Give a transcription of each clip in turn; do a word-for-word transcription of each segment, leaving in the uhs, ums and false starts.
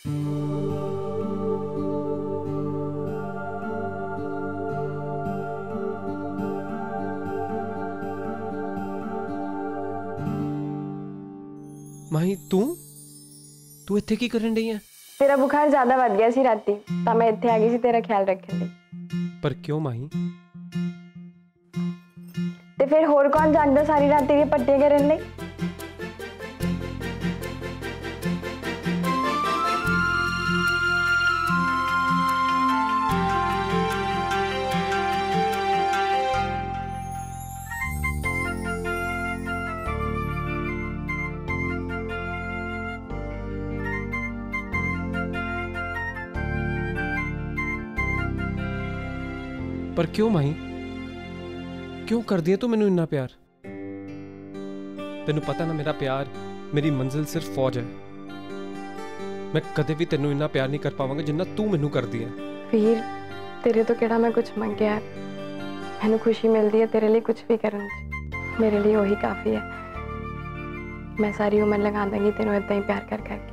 माही तू तू इत्थे की करन रही है? तेरा बुखार ज्यादा बढ़ गया सी राती, तो मैं इत्थे आ गई सी तेरा ख्याल रखने लई। पर क्यों माही? ते फिर होर कौन जागदा सारी रात तेरी पट्टियां करन लई? पर क्यों माही? क्यों कर दिया तू मैनू इन्ना प्यार? तेनू पता ना मेरा प्यार, मेरी मंजिल सिर्फ फौज है। मैं कदे भी तेनू इन्ना प्यार नहीं कर पावांगा जिन्ना तू मैनू कर दिया। वीर तेरे तो केड़ा मैं कुछ मंगया, मैनू खुशी मिलती है तेरे लिए कुछ भी करन च, मेरे लिए वही काफी है। मैं सारी उम्र लगा दूंगी तेनू इतना ही प्यार कर करके।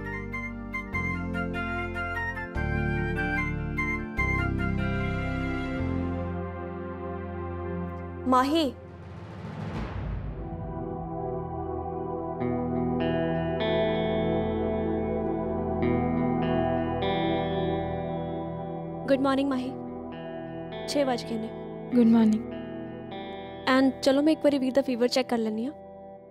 Mahi, good morning Mahi. छे बज गए ने। Good morning. एंड चलो मैं एक बार वीर दा फीवर चेक कर लेनी हां।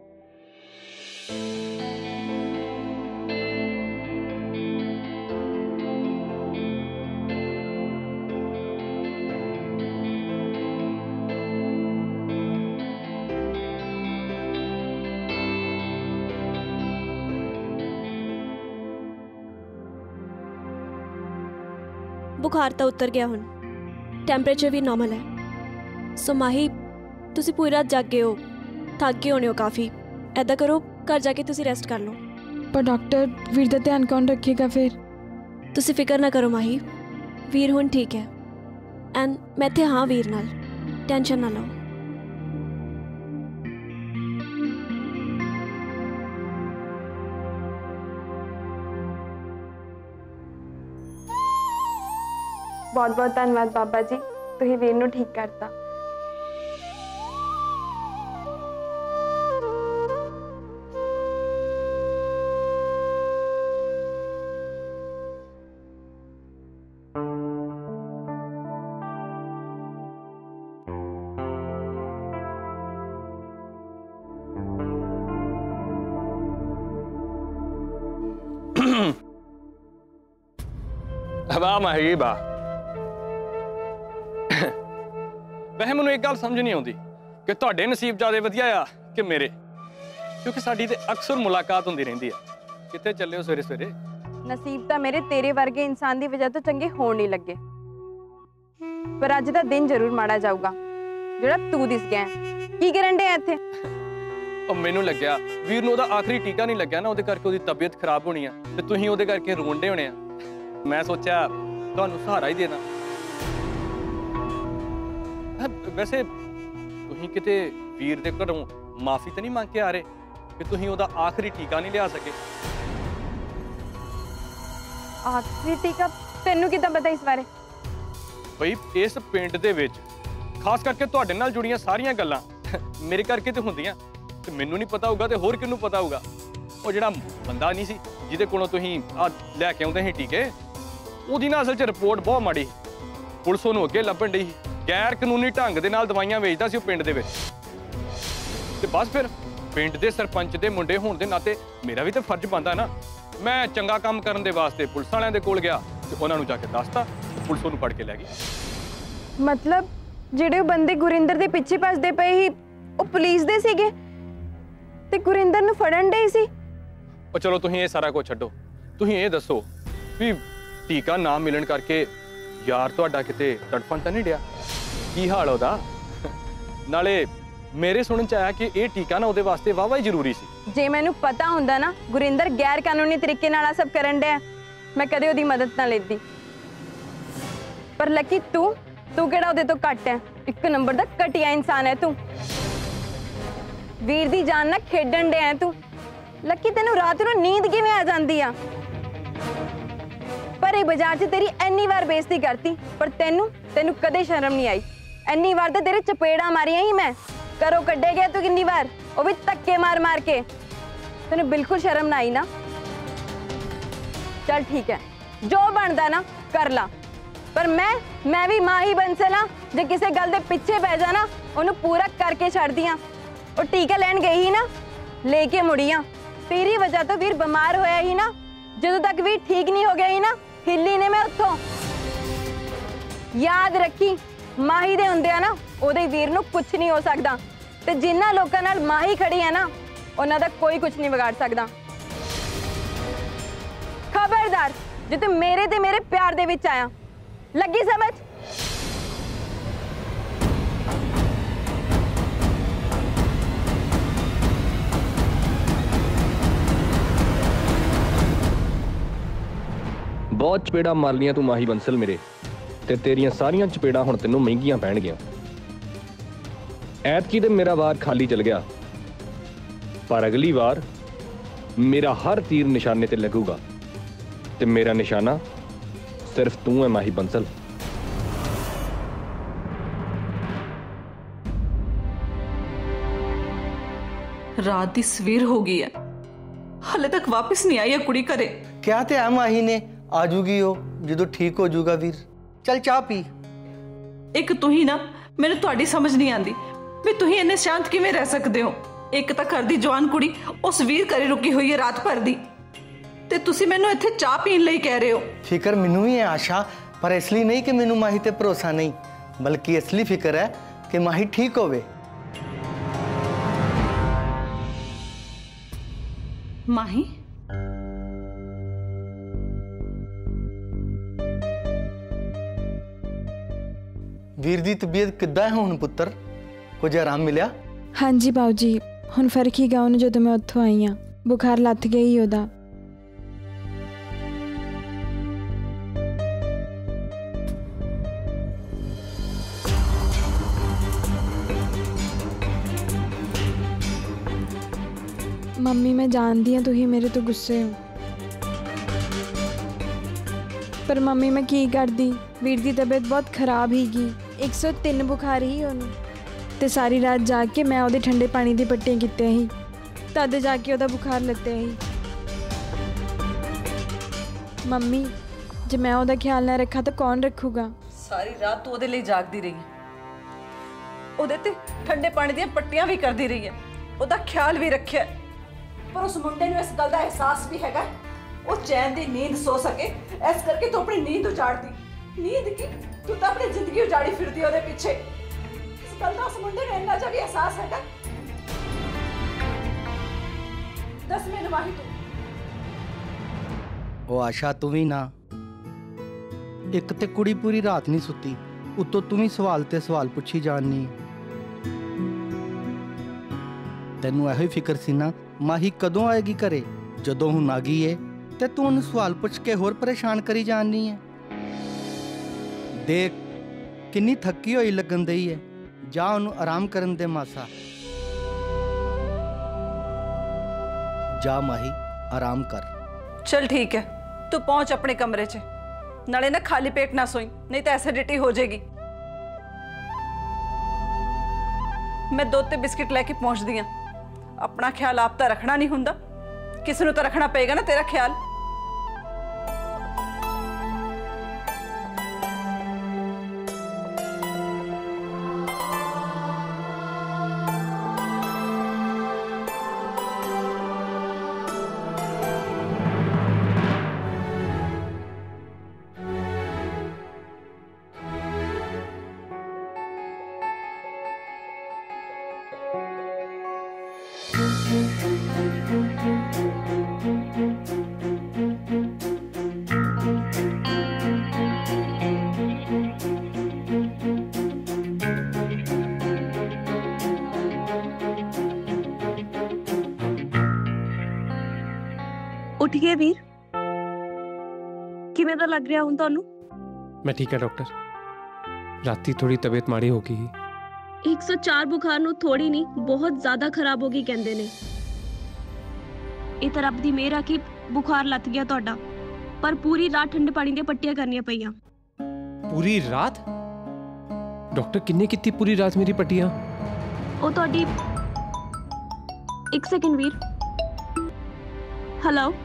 बुखार तो उतर गया हुण, टैंपरेचर भी नॉर्मल है। सो माही तुसी पूरी रात जागे हो, थक गए होने हो काफ़ी। ऐदा करो घर जाके तुसी रेस्ट कर लो। पर डॉक्टर वीर दा ध्यान कौन रखेगा फिर? तुसी फिक्र ना करो माही, वीर हुण ठीक है। एंड मैं इत्थे हाँ वीर नाल, टेंशन ना लो। बहुत बहुत धन्यवाद बाबा जी, तुही वीर नू ठीक करता। वाह माही वाह। वैसे मैनू एक गल समझ नहीं आती कि तुहाडे नसीब ज़्यादा वधिया आ कि मेरे, क्योंकि साडी ते अक्सर मुलाकात होंदी रहिंदी है। कित्थे चले हो सवेरे सवेरे? नसीब तो मेरे तेरे वर्गे इंसान की वजह तो चंगे होण नहीं लगे, पर अज दा दिन जरूर माड़ा जाऊगा जेड़ा तू दिस गया। की करन दे इत्थे? और मैनू लग्या वीर नूं ओहदा आखिरी टीका नहीं लग्या ना, ओहदे करके ओहदी तबीयत खराब होनी है ते तुसीं ओहदे करके रोंदे होने आ। मैं सोचा तुहानूं सहारा ही देना। वैसे तुसीं किते वीर दे घरों माफी तो नहीं मांग के आ रहे कि तुसीं ओहदा आखिरी टीका नहीं लिया सके? आखिरी टीका तैनूं किदां पता इस बारे? बई इस पिंड दे विच खास करके तुहाडे नाल जुड़ियां सारियां गल्लां मेरे करके तो हुंदियां, ते मैनूं नहीं पता होगा तो होर किहनूं पता होगा? ਉਹ ਜਿਹੜਾ ਬੰਦਾ नहीं सी ਜਿਹਦੇ ਕੋਲੋਂ ਤੁਸੀਂ ਆ ਲੈ ਕੇ ਆਉਂਦੇ ਸੀ ਟੀਕੇ, ਉਹਦੀ ਨਾ ਅਸਲ 'ਚ ਰਿਪੋਰਟ ਬਹੁਤ ਮਾੜੀ। ਪੁਲਿਸ ਉਹਨੂੰ ਅੱਗੇ ਲੱਭਣ ਡਈ ਸੀ, ਗੈਰ ਕਾਨੂੰਨੀ ਢੰਗ ਦੇ ਨਾਲ ਦਵਾਈਆਂ ਵੇਚਦਾ ਸੀ ਉਹ ਪਿੰਡ ਦੇ ਵਿੱਚ। ਤੇ ਬਸ ਫਿਰ ਪਿੰਡ ਦੇ ਸਰਪੰਚ ਦੇ ਮੁੰਡੇ ਹੋਣ ਦੇ ਨਾਤੇ ਮੇਰਾ ਵੀ ਤਾਂ ਫਰਜ਼ ਬਣਦਾ ਨਾ। ਮੈਂ ਚੰਗਾ ਕੰਮ ਕਰਨ ਦੇ ਵਾਸਤੇ ਪੁਲਿਸ ਵਾਲਿਆਂ ਦੇ ਕੋਲ ਗਿਆ ਤੇ ਉਹਨਾਂ ਨੂੰ ਜਾ ਕੇ ਦੱਸਤਾ, ਪੁਲਿਸ ਉਹਨੂੰ ਫੜ ਕੇ ਲੈ ਗਈ। मतलब ਜਿਹੜੇ ਉਹ ਬੰਦੇ ਗੁਰਿੰਦਰ ਦੇ ਪਿੱਛੇ ਭੱਜਦੇ ਪਏ ਸੀ ਉਹ ਪੁਲਿਸ ਦੇ ਸੀਗੇ ਤੇ ਗੁਰਿੰਦਰ ਨੂੰ ਫੜਨ ਦੇ ਸੀ? ਉਹ ਚਲੋ ਤੁਸੀਂ ਇਹ ਸਾਰਾ ਕੁਝ ਛੱਡੋ, ਤੁਸੀਂ ਇਹ ਦੱਸੋ ਵੀ ਟੀਕਾ ਨਾ ਮਿਲਣ ਕਰਕੇ ਯਾਰ ਤੁਹਾਡਾ ਕਿਤੇ ਤੜਫਣ ਤਾਂ ਨਹੀਂ ਡਿਆ? ਕੀ ਹਾਲ ਉਹਦਾ? ਨਾਲੇ ਮੇਰੇ ਸੁਣਨ ਚ ਆਇਆ ਕਿ ਇਹ ਟੀਕਾ ਨਾ ਉਹਦੇ ਵਾਸਤੇ ਵਾਵਾ ਹੀ ਜ਼ਰੂਰੀ ਸੀ। ਜੇ ਮੈਨੂੰ ਪਤਾ ਹੁੰਦਾ ਨਾ ਗੁਰਿੰਦਰ ਗੈਰ ਕਾਨੂੰਨੀ ਤਰੀਕੇ ਨਾਲ ਆ ਸਭ ਕਰਨ ਡਿਆ, ਮੈਂ ਕਦੇ ਉਹਦੀ ਮਦਦ ਨਾ ਲੈਂਦੀ। ਪਰ ਲੱਕੀ ਤੂੰ ਤੂੰ ਕਿਹੜਾ ਉਹਦੇ ਤੋਂ ਘੱਟ ਹੈ? ਇੱਕ ਨੰਬਰ ਦਾ ਘਟੀਆ ਇਨਸਾਨ ਹੈ ਤੂੰ। ਵੀਰ ਦੀ ਜਾਨ ਨਾਲ ਖੇਡਣ ਡਿਆ ਤੂੰ। ਲੱਕੀ ਤੈਨੂੰ ਰਾਤ ਨੂੰ ਨੀਂਦ ਕਿਵੇਂ ਆ ਜਾਂਦੀ ਆ? सारे बाजार च तेरी इन्नी बार बेइज्जती करती, पर तेनू तेनू कदे शर्म नहीं आई। इन्नी बार तो तेरे चपेड़ा मारिया ही मैं, करो कड्डे गया तू कितनी बार, वो भी धक्के मार मार के। तेनू बिल्कुल शर्म ना आई ना? चल ठीक है, जो बनता ना कर ला, पर मैं मैं भी मां ही बंसल हाँ। जे किसी गल दे पिछे पै जा ना, उन्हें पूरा करके छड़ दियां। और टीका लैन गई ही ना, लेके मुड़ी हाँ। तेरी वजह तो वीर बीमार होया ही ना, ਜਦੋਂ तक वीर ठीक नहीं हो गया ही ना, हिली ने मैं उत्थों। याद रखी, माही दे हुंदे आ ना, ओदे वीर नूं कुछ नहीं हो सकदा, ते जिन्ना लोकां नाल माही खड़ी है ना, उन्हां दा कोई कुछ नहीं बिगाड़ सकदा। खबरदार जे तू मेरे ते मेरे प्यार दे विच आया, लगी समझ? बहुत चपेड़ा मार लिया तू माही बंसल मेरे, ते तेरियां सारियां चपेड़ा हुण तैनूं महंगियां पैणगियां। ऐतकी ते मेरा वार खाली चल गया, पर अगली बार मेरा हर तीर निशाने ते लगूगा, ते मेरा निशाना सिर्फ तू है माही बंसल। रात दी सवेर हो गई है, हाले तक वापस नहीं आई है कुड़ी घरे। क्या ते है माही ने आ जूगी हो जो ठीक हो जूगा वीर। चल चाह पी। एक तू ही ना, मैंने तुहाडी समझ नहीं आती भी तुही इन्ने शांत किवें रह सकते हो। एक तां घर दी जवान कुड़ी उस वीर घरे रुकी हुई है रात भर दी, ते तुसी मैनू इत्थे चाह पीण लई कह रहे हो। फिकर मैनू भी है आशा, पर इसलिए नहीं कि मैनू माही ते भरोसा नहीं, बल्कि इसलिए फिक्र है कि माही ठीक होवे। माही वीर दी तबीयत किद्दां है हुण पुत्तर? कुछ आराम मिलिया? हाँ जी बाऊ जी, हुण फर्क ही गा उन्हें जो मैं उत्थों आई हाँ। बुखार लथ गया ही ओदा। मम्मी मैं जानती हाँ तुही मेरे तो गुस्से हो, पर मम्मी मैं की करदी? वीर दी तबीयत बहुत खराब हीगी, एक सौ तीन बुखार ही ओनू, ते सारी रात जाग के मैं ओदे ठंडे पानी दी पट्टियां कीते ही, तद जाके ओदा बुखार लत्ते ही। मम्मी जे मैं ओदा ख्याल ना रखा तो कौन रखूगा? सारी रात तू ओदे लिए जागदी रही है, ओदे ते ठंडे पानी दी पट्टियां भी करदी रही है, ओदा ख्याल भी रखिया, पर उस मुंडे नूं इस गल दा एहसास भी हैगा वो चैन दी नींद सो सके, इस करके तू अपनी नींद उजाड़दी। नींद की तू तो अपनी जिंदगी उजाड़ी फिरदी ओदे पीछे। इस गल दा उस मुंडे नूं इन्ना जा भी एहसास हैगा? दस मैनूं माही तू। ओ आशा तू भी ना, एक ते कुड़ी पूरी रात नहीं सुती, उत्तों तू भी सवाल ते सवाल पुछी जानी। तेनू एहो फिक्र सी ना माही कदों आएगी घरे? जदों हुण आ गई है ते तू उन्हें सवाल पुछ के होर परेशान करी जानी है। देख किन्नी थकी हुई लगन दई है, जा उन्हें आराम करन दे मासा। जा माही आराम कर। चल ठीक है, तू पहुंच अपने कमरे च, नाले ना खाली पेट ना सोई, नहीं तो एसिडिटी हो जाएगी। मैं दो ते बिस्किट लेके पहुंच दिया। अपना ख्याल आप तो रखना नहीं हुंदा, किसी तो रखना पेगा ना तेरा ख्याल। उठ गए वीर? किवें दा लग रहा हुण तुहानू? मैं ठीक है डॉक्टर, राती थोड़ी तबीयत माड़ी हो गई। एक सौ चार बुखार नू थोड़ी नहीं बहुत ज्यादा खराब हो गई कहंदे ने। ये तो रब दी मेहर आ कि बुखार लथ गया तुहाडा, पर पूरी रात ठंडे पानी दी पट्टियां करनियां पईयां। पूरी रात? डॉक्टर किन्ने कीती पूरी रात मेरी पट्टियां? ओ तुहाडी एक सेकंड वीर। हेलो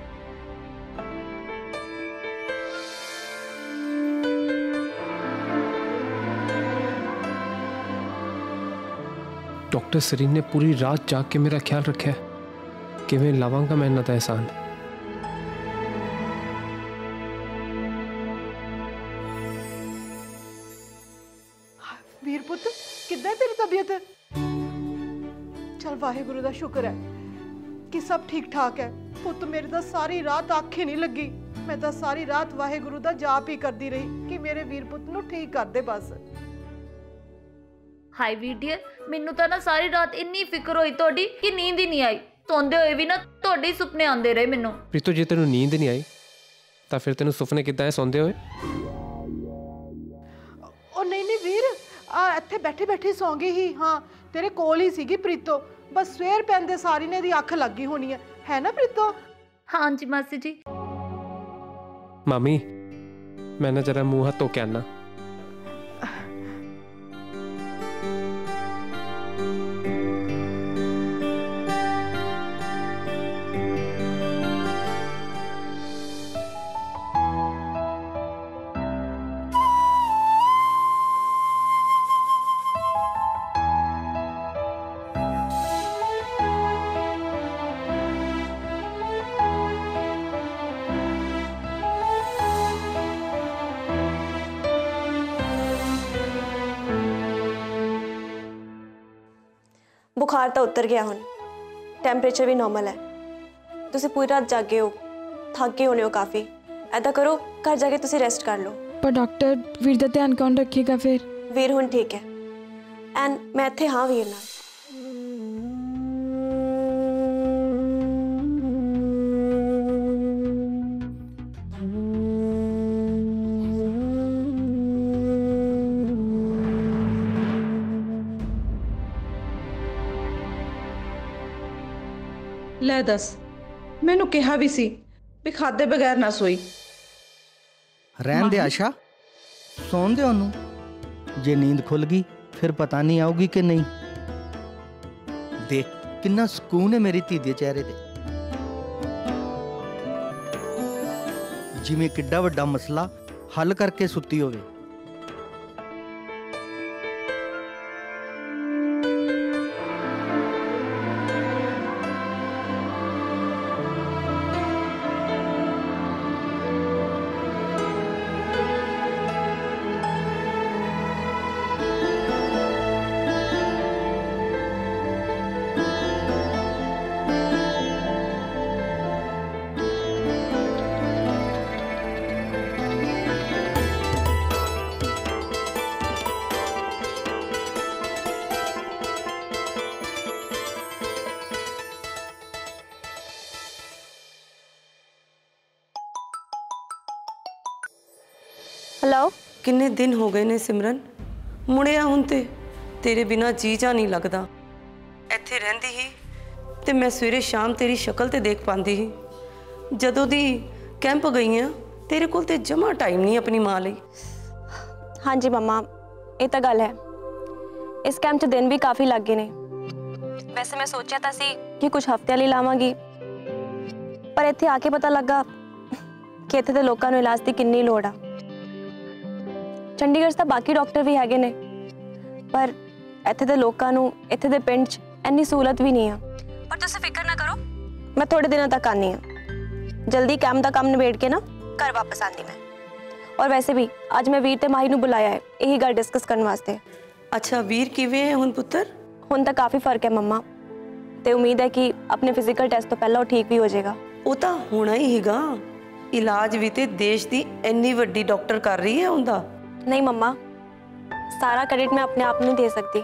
डॉक्टर सरीन ने पूरी रात जाग के मेरा ख्याल रखा है। किवें लावांगा मैं इन्हां दा एहसान? वीर पुत किद्दां तेरी तबीयत? चल वाहेगुरु दा शुक्र है कि सब ठीक ठाक है। पुत मेरे तो सारी रात आखे नहीं लगी। मैं तो सारी रात वाहेगुरु दा जाप ही करती रही कि मेरे वीर पुत नू ठीक कर दे बस। हाय वीर डियर, मैनू तो ना सारी रात इन्नी फिक्र हुई तोड़ी कि नींद ही नहीं आई। सोंदे हुए भी ना तोड़े सुपने आंदे रहे मैनू। प्रीतो जे तेनू नींद नहीं आई तो फिर तेनू सुपने किद्दां आए सोंदे होए? ओ नहीं नहीं वीर, आ इत्थे बैठे बैठे सौ गई ही। हाँ तेरे कोल ही सीगी प्रीतो। बस सवेर पैंदे सारी ने दी अख लगी होनी है, है ना प्रीतो? हाँ जी मासी जी। मामी मैं ना जरा मुंह हाथ धो के आना। बुखार तो उतर गया हुण, टैंपरेचर भी नॉर्मल है। तुसी पूरी रात जागे हो, थक गए होने हो काफ़ी। ऐसा करो घर जाके तुसी रेस्ट कर लो। पर डॉक्टर वीर दा ध्यान कौन रखेगा फिर? वीर हुण ठीक है एंड मैं इत्थे हाँ वीर नाल। ਲੈ दस मैनू कहा भी सी भी खादे बगैर ना सोई। रहन दे आशा, सौन दे ओनू। जे नींद खुल गई फिर पता नहीं आऊगी कि नहीं। देख कितना सुकून है मेरी धी दे चेहरे ते, जिवें किड्डा वड्डा मसला हल करके सुत्ती होवे। हेलो किन्ने दिन हो गए ने सिमरन, मुड़िया हुण ते तेरे बिना जी जा नहीं लगता। इत्थे रहिंदी ही ते मैं सवेरे शाम तेरी शक्ल ते देख पांदी ही। जदों दी कैंप गई हैं तेरे कोल ते जमा टाइम नहीं अपनी मां लई। हाँ जी मम्मा, ये तो गल है। इस कैंप च दिन भी काफ़ी लग गए ने। वैसे मैं सोचा था सी कि कुछ हफ्तियां लई लावांगी, पर इत्थे आके पता लगा कि इत्थे दे लोकां नूं इलाज दी किन्नी लोड़ आ। चंडीगढ़ तो बाकी डॉक्टर भी हैगे ने, पर इत्थे दे लोकां नूं इत्थे दे पिंड च इन्नी सहूलत भी नहीं है। पर तुसीं फिक्र ना करो, मैं थोड़े दिनों तक आनी हाँ। जल्दी कैंप का काम निबेड़ के ना घर वापस आती मैं। और वैसे भी आज मैं वीर ते माही नूं बुलाया है यही गल डिस्कस करने वास्ते। अच्छा वीर किवें है हुण पुत्तर? हुण तां काफ़ी फर्क है मम्मा, ते उम्मीद है कि अपने फिजिकल टेस्ट तो पहला वो ठीक भी हो जाएगा। वो तो होना ही हैगा, इलाज भी ते देश की इन्नी वड्डी डॉक्टर कर रही है उनका। नहीं मम्मा, सारा क्रेडिट मैं अपने आप नहीं दे सकती।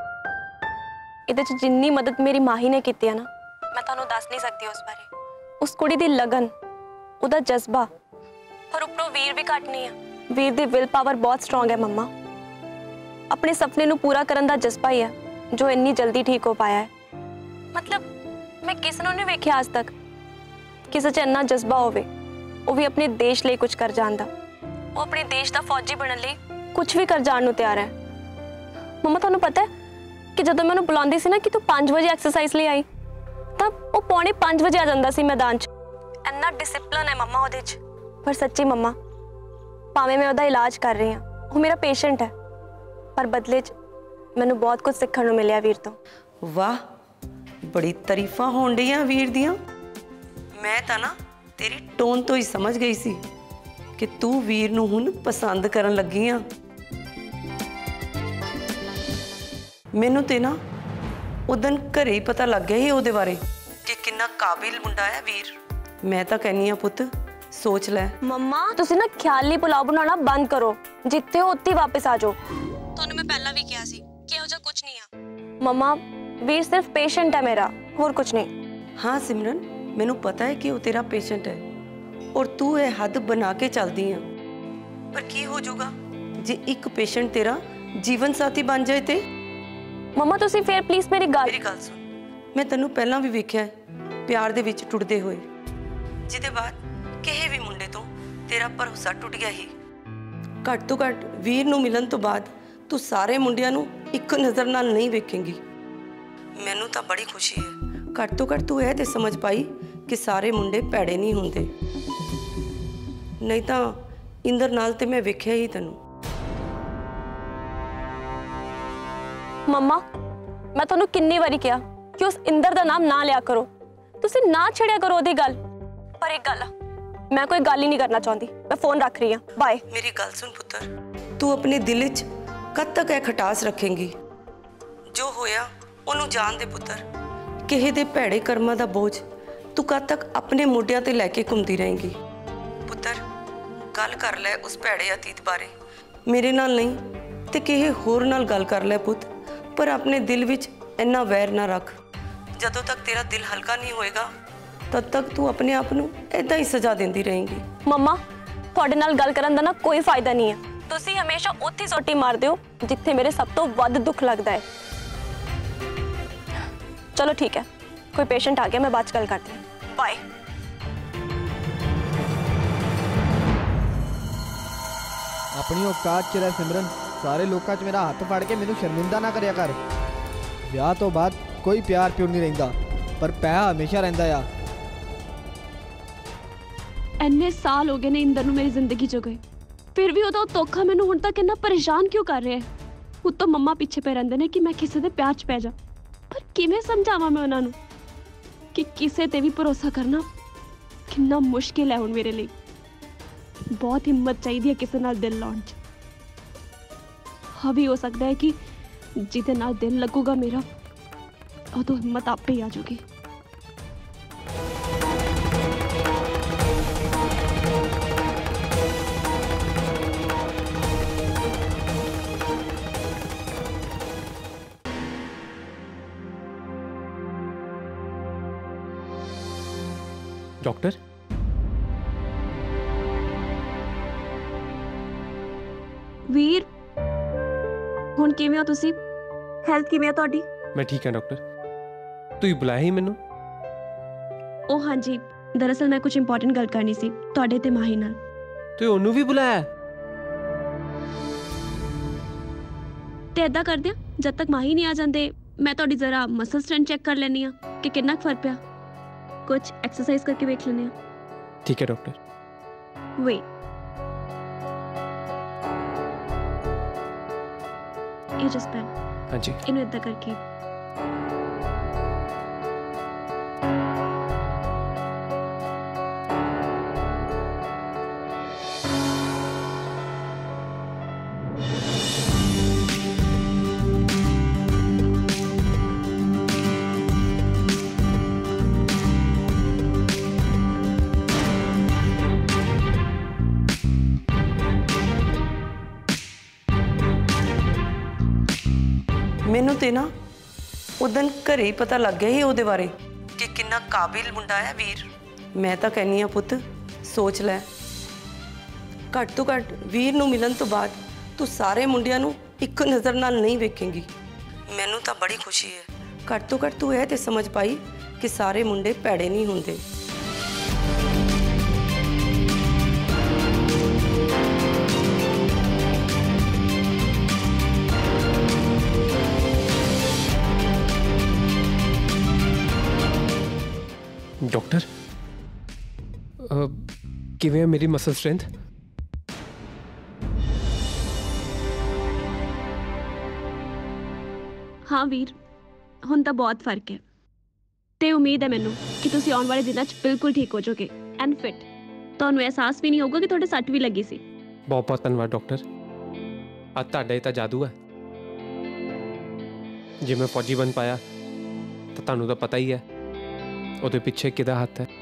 इहदे च जिन्नी मदद मेरी माही ने की है ना, मैं तुहानूं दस नहीं सकती उस बारे। उस कुड़ी दी लगन, उहदा जज्बा, पर उपरों वीर भी घट नहीं है। वीर दी विल पावर बहुत स्ट्रोंग है मम्मा। अपने सपने नूं पूरा करन दा जज्बा ही है जो इन्नी जल्दी ठीक हो पाया है। मतलब मैं किस नूं नहीं वेखिया आज तक किसी च इन्ना जज्बा होवे ਉਹ ਵੀ ਆਪਣੇ ਦੇਸ਼ ਲਈ ਕੁਝ ਕਰ ਜਾਣ ਦਾ। ਉਹ ਆਪਣੇ ਦੇਸ਼ ਦਾ ਫੌਜੀ ਬਣਨ ਲਈ ਕੁਝ ਵੀ ਕਰ ਜਾਣ ਨੂੰ ਤਿਆਰ ਹੈ। ਮੰਮਾ ਤੁਹਾਨੂੰ ਪਤਾ ਹੈ ਕਿ ਜਦੋਂ ਮੈਂ ਉਹਨੂੰ ਬੁਲਾਉਂਦੀ ਸੀ ਨਾ ਕਿ ਤੂੰ ਪੰਜ ਵਜੇ ਐਕਸਰਸਾਈਜ਼ ਲਈ ਆਈ, ਤਾਂ ਉਹ ਪੌਣੇ ਪੰਜ ਵਜੇ ਆ ਜਾਂਦਾ ਸੀ ਮੈਦਾਨ 'ਚ। ਇੰਨਾ ਡਿਸਪਲਿਨ ਹੈ ਮੰਮਾ ਉਹਦੇ 'ਚ। ਪਰ ਸੱਚੀ ਮੰਮਾ, ਭਾਵੇਂ ਮੈਂ ਉਹਦਾ ਇਲਾਜ ਕਰ ਰਹੀ ਹਾਂ, ਉਹ ਮੇਰਾ ਪੇਸ਼ੈਂਟ ਹੈ, ਪਰ ਬਦਲੇ 'ਚ ਮੈਨੂੰ ਬਹੁਤ ਕੁਝ ਸਿੱਖਣ ਨੂੰ ਮਿਲਿਆ ਵੀਰ ਤੋਂ। ਵਾਹ, ਬੜੀ ਤਾਰੀਫਾਂ ਹੋਣ ਡੀਆਂ ਵੀਰ ਦੀਆਂ। ਮੈਂ ਤਾਂ ਨਾ ਤੇਰੀ ਟੋਨ ਤੋਂ ਹੀ ਸਮਝ ਗਈ ਸੀ ਕਿ ਤੂੰ ਵੀਰ ਨੂੰ ਹੁਣ ਪਸੰਦ ਕਰਨ ਲੱਗੀ ਆ। ਮੈਨੂੰ ਤੇ ਨਾ ਉਦੋਂ ਘਰੇ ਹੀ ਪਤਾ ਲੱਗ ਗਿਆ ਸੀ ਉਹਦੇ ਬਾਰੇ ਕਿ ਕਿੰਨਾ ਕਾਬਿਲ ਮੁੰਡਾ ਹੈ ਵੀਰ। ਮੈਂ ਤਾਂ ਕਹਿੰਨੀ ਆ ਪੁੱਤ, ਸੋਚ ਲੈ। ਮੰਮਾ ਤੁਸੀਂ ਨਾ ਖਿਆਲੀ ਪੁਲਾਓ ਬਣਾਉਣਾ ਬੰਦ ਕਰੋ। ਜਿੱਥੇ ਹੋ ਉੱਥੇ ਵਾਪਸ ਆ ਜਾਓ। ਤੁਹਾਨੂੰ ਮੈਂ ਪਹਿਲਾਂ ਵੀ ਕਿਹਾ ਸੀ ਕਿ ਇਹੋ ਜਿਹਾ ਕੁਝ ਨਹੀਂ ਆ। ਮੰਮਾ ਵੀਰ ਸਿਰਫ ਪੇਸ਼ੈਂਟ ਹੈ ਮੇਰਾ, ਹੋਰ ਕੁਝ ਨਹੀਂ। ਹਾਂ ਸਿਮਰਨ, ਮੈਨੂੰ ਪਤਾ ਹੈ ਕਿ ਉਹ ਤੇਰਾ ਪੇਸ਼ੈਂਟ ਹੈ ਔਰ ਤੂੰ ਇਹ ਹੱਦ ਬਣਾ ਕੇ ਚੱਲਦੀ ਆ। ਪਰ ਕੀ ਹੋ ਜਾਊਗਾ ਜੇ ਇੱਕ ਪੇਸ਼ੈਂਟ ਤੇਰਾ ਜੀਵਨ ਸਾਥੀ ਬਣ ਜਾਏ ਤੇ? ਮੰਮਾ ਤੁਸੀਂ ਫੇਰ ਪਲੀਜ਼ ਮੇਰੀ ਗੱਲ ਮੇਰੀ ਗੱਲ ਸੁਣ। ਮੈਂ ਤੈਨੂੰ ਪਹਿਲਾਂ ਵੀ ਵੇਖਿਆ ਪਿਆਰ ਦੇ ਵਿੱਚ ਟੁੱਟਦੇ ਹੋਏ, ਜਿਹਦੇ ਬਾਅਦ ਕਿਸੇ ਵੀ ਮੁੰਡੇ ਤੋਂ ਤੇਰਾ ਭਰੋਸਾ ਟੁੱਟ ਗਿਆ ਹੀ। ਘੱਟ ਤੋਂ ਘੱਟ ਵੀਰ ਨੂੰ ਮਿਲਣ ਤੋਂ ਬਾਅਦ ਤੂੰ ਸਾਰੇ ਮੁੰਡਿਆਂ ਨੂੰ ਇੱਕ ਨਜ਼ਰ ਨਾਲ ਨਹੀਂ ਵੇਖੇਂਗੀ। ਮੈਨੂੰ ਤਾਂ ਬੜੀ ਖੁਸ਼ੀ ਹੈ। ਘੱਟ ਤੋਂ ਘੱਟ ਤੂੰ ਇਹ ਤੇ ਸਮਝ ਪਾਈ ਕਿ ਸਾਰੇ ਮੁੰਡੇ ਭੈੜੇ ਨਹੀਂ ਹੁੰਦੇ, ਨਹੀਂ ਤਾਂ ਇੰਦਰ ਨਾਲ ਤੇ ਮੈਂ ਵੇਖਿਆ ਹੀ ਤੈਨੂੰ। ਮੰਮਾ ਮੈਂ ਤੁਹਾਨੂੰ ਕਿੰਨੀ ਵਾਰੀ ਕਿਹਾ ਕਿ ਉਸ ਇੰਦਰ ਦਾ ਨਾਮ ਨਾ ਲਿਆ ਕਰੋ, ਤੁਸੀਂ ਨਾ ਛੇੜਿਆ ਕਰੋ ਉਹਦੀ ਗੱਲ। ਪਰ ਇੱਕ ਗੱਲ, ਮੈਂ ਕੋਈ ਗੱਲ ਹੀ ਨਹੀਂ ਕਰਨਾ ਚਾਹੁੰਦੀ। ਮੈਂ ਫੋਨ ਰੱਖ ਰਹੀ ਹਾਂ, ਬਾਏ। ਮੇਰੀ ਗੱਲ ਸੁਣ ਪੁੱਤਰ, ਤੂੰ ਆਪਣੇ ਦਿਲ ਵਿੱਚ ਕਦ ਤੱਕ ਇਹ ਖਟਾਸ ਰੱਖੇਂਗੀ? ਜੋ ਹੋਇਆ ਉਹਨੂੰ ਜਾਣ ਦੇ ਪੁੱਤਰ। ਕਿਸੇ ਦੇ ਭੈੜੇ ਕਰਮਾਂ ਦਾ ਬੋਝ ਤੂੰ ਕਦ ਤੱਕ ਆਪਣੇ ਮੋਢਿਆਂ ਤੇ ਲੈ ਕੇ ਘੁੰਮਦੀ ਰਹੇਂਗੀ? ਪੁੱਤਰ ਗੱਲ ਕਰ ਲੈ ਉਸ ਭੈੜੇ ਅਤੀਤ ਬਾਰੇ, ਮੇਰੇ ਨਾਲ ਨਹੀਂ ਤੇ ਕਿਸੇ ਹੋਰ ਨਾਲ ਗੱਲ ਕਰ ਲੈ ਪੁੱਤ, ਪਰ ਆਪਣੇ ਦਿਲ ਵਿੱਚ ਇੰਨਾ ਵੈਰ ਨਾ ਰੱਖ। ਜਦੋਂ ਤੱਕ ਤੇਰਾ ਦਿਲ ਹਲਕਾ ਨਹੀਂ ਹੋਏਗਾ ਤਦ ਤੱਕ ਤੂੰ ਆਪਣੇ ਆਪ ਨੂੰ ਇਦਾਂ ਹੀ ਸਜ਼ਾ ਦਿੰਦੀ ਰਹੇਂਗੀ। ਮੰਮਾ ਤੁਹਾਡੇ ਨਾਲ ਗੱਲ ਕਰਨ ਦਾ ਨਾ ਕੋਈ ਫਾਇਦਾ ਨਹੀਂ ਹੈ। ਤੁਸੀਂ ਹਮੇਸ਼ਾ ਉੱਥੇ ਸੋਟੀ ਮਾਰਦੇ ਹੋ ਜਿੱਥੇ ਮੇਰੇ ਸਭ ਤੋਂ ਵੱਧ ਦੁੱਖ ਲੱਗਦਾ ਹੈ। ਚਲੋ ਠੀਕ ਹੈ, ਕੋਈ ਪੇਸ਼ੈਂਟ ਆ ਗਿਆ, ਮੈਂ ਬਾਅਦ ਚ ਗੱਲ ਕਰਦੀ ਹਾਂ, ਬਾਏ। ਆਪਣੀ ਔਕਾਤ 'ਚ ਰਹਿ ਸਿਮਰਨ। ਸਾਰੇ ਲੋਕਾਂ 'ਚ ਮੇਰਾ ਹੱਥ ਫੜ ਕੇ ਮੈਨੂੰ ਸ਼ਰਮਿੰਦਾ ਨਾ ਕਰਿਆ ਕਰ। ਵਿਆਹ ਤੋਂ ਬਾਅਦ ਕੋਈ ਪਿਆਰ ਪਿਉਰ ਨਹੀਂ ਰਹਿੰਦਾ, ਪਰ ਪੈਸਾ ਹਮੇਸ਼ਾ ਰਹਿੰਦਾ ਆ। ਇੰਨੇ ਸਾਲ ਹੋ ਗਏ ਨੇ ਇੰਦਰ ਨੂੰ ਮੇਰੀ ਜ਼ਿੰਦਗੀ 'ਚ ਗਏ, ਫਿਰ ਵੀ ਉਹਦਾ ਧੋਖਾ ਮੈਨੂੰ ਹੁਣ ਤੱਕ ਇੰਨਾ ਪਰੇਸ਼ਾਨ ਕਿਉਂ ਕਰ ਰਿਹਾ ਹੈ? ਉੱਤੋਂ ਮੰਮਾ ਪਿੱਛੇ ਪੈ ਰਹਿੰਦੇ ਨੇ ਕਿ ਮੈਂ ਕਿਸੇ ਦੇ ਪਿਆਰ 'ਚ ਪੈ ਜਾ, ਪਰ ਕਿਵੇਂ ਸਮਝਾਵਾਂ ਮੈਂ ਉਹਨਾਂ ਨੂੰ ਕਿ ਕਿਸੇ ਤੇ ਵੀ ਭਰੋਸਾ ਕਰਨਾ ਕਿੰਨਾ ਮੁਸ਼ਕਿਲ ਹੈ ਹੁਣ ਮੇਰੇ ਲਈ। ਬਹੁਤ ਹਿੰਮਤ ਚਾਹੀਦੀ ਹੈ ਕਿਸੇ ਨਾਲ ਦਿਲ ਲਾਉਣ 'ਚ। ਹਾਂ ਵੀ ਹੋ ਸਕਦਾ ਹੈ ਕਿ ਜਿਹਦੇ ਨਾਲ ਦਿਲ ਲੱਗੂਗਾ ਮੇਰਾ, ਉਦੋਂ ਹਿੰਮਤ ਆਪੇ ਹੀ ਆ ਜਾਊਗੀ। डॉक्टर ਵੀਰ ਹੁਣ ਕਿਵੇਂ ਹੋ ਤੁਸੀਂ? ਹੈਲਥ ਕਿਵੇਂ ਹੈ ਤੁਹਾਡੀ? मैं ठीक है डॉक्टर। तू बुलाया ही मैनू? ਉਹ ਹਾਂਜੀ, ਦਰਅਸਲ ਮੈਂ ਕੁਝ ਇੰਪੋਰਟੈਂਟ ਗੱਲ ਕਰਨੀ ਸੀ ਤੁਹਾਡੇ ਤੇ ਮਾਹੀ ਨਾਲ। तू ਉਹਨੂੰ ਵੀ ਬੁਲਾਇਆ? ਤੇ ਏਦਾਂ ਕਰਦੇ ਆ, ਜਦ ਤੱਕ ਮਾਹੀ ਨਹੀਂ ਆ ਜਾਂਦੇ ਮੈਂ ਤੁਹਾਡੀ ਜ਼ਰਾ ਮਸਲ ਸਟ੍ਰੈਂਥ ਚੈੱਕ ਕਰ ਲੈਣੀ ਆ ਕਿ ਕਿੰਨਾ ਫਰਕ ਪਿਆ। कुछ एक्सरसाइज करके देख लेने हैं। ठीक है डॉक्टर। वेट, ये जस्ट पेन। हाँ जी। इन्हें इतना करके ਮੈਨੂੰ ਤੇ ਨਾ ਉਦੋਂ ਘਰੇ ਹੀ ਪਤਾ ਲੱਗ ਗਿਆ ਸੀ ਉਹਦੇ ਬਾਰੇ ਕਿ ਕਿੰਨਾ ਕਾਬਿਲ ਮੁੰਡਾ ਹੈ ਵੀਰ। ਮੈਂ ਤਾਂ ਕਹਿੰਨੀ ਆ ਪੁੱਤ, ਸੋਚ ਲੈ। ਘੱਟ ਤੋਂ ਘੱਟ ਵੀਰ ਨੂੰ ਮਿਲਣ ਤੋਂ ਬਾਅਦ ਤੂੰ ਸਾਰੇ ਮੁੰਡਿਆਂ ਨੂੰ ਇੱਕ ਨਜ਼ਰ ਨਾਲ ਨਹੀਂ ਵੇਖੇਂਗੀ। ਮੈਨੂੰ ਤਾਂ ਬੜੀ ਖੁਸ਼ੀ ਹੈ। ਘੱਟ ਤੋਂ ਘੱਟ ਤੂੰ ਇਹ ਤੇ ਸਮਝ ਪਾਈ ਕਿ ਸਾਰੇ ਮੁੰਡੇ ਭੈੜੇ ਨਹੀਂ ਹੁੰਦੇ। ਕਿਵੇਂ ਹੈ ਮੇਰੀ ਮਸਲ ਸਟਰੈਂਥ? हाँ वीर, हुण तां बहुत फर्क है ते उम्मीद है मैनू कि तुसीं आउण वाले दिनां च बिल्कुल ठीक हो जाओगे एंड फिट। तुहानूं एहसास भी नहीं होगा कि तुहाडे सੱਟ भी लगी सी। बहुत बहुत धन्यवाद डॉक्टर। ਅੱਜ ਤੁਹਾਡਾ ਹੀ ਤਾਂ ਜਾਦੂ ਹੈ। ਜੇ ਮੈਂ ਫੌਜੀ ਬਣ ਪਾਇਆ ਤਾਂ ਤੁਹਾਨੂੰ ਤਾਂ ਪਤਾ ਹੀ ਹੈ ਉਹਦੇ ਪਿੱਛੇ ਕਿਹਦਾ ਹੱਥ ਹੈ।